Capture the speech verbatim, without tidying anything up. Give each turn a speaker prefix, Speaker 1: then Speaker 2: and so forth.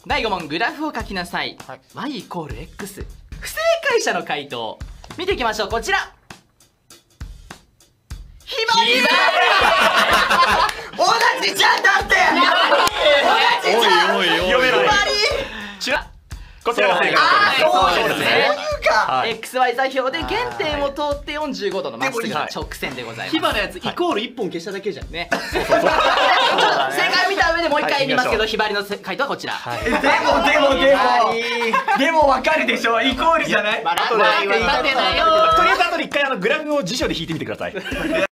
Speaker 1: だいご問グラフを書きなさい、はい、y イコール x。 不正解者の回答見ていきましょう。こちらひばり同じじゃんだって同じじゃん。
Speaker 2: おいおいおい
Speaker 1: ひばり
Speaker 2: こちらが正解です。
Speaker 1: そうですね。エックスワイ 座標で原点を通ってよんじゅうごどのまっすぐな直線でございます。
Speaker 3: ヒバのやつイコールいっぽん消しただけじゃんね。
Speaker 1: 正解を見た上でもう一回言いますけど、ひばりの回答はこちら。
Speaker 4: でもでもでもでもわかるでしょ、イコールじゃない。
Speaker 2: とりあえず後で一回あのグラフを辞書で引いてみてください。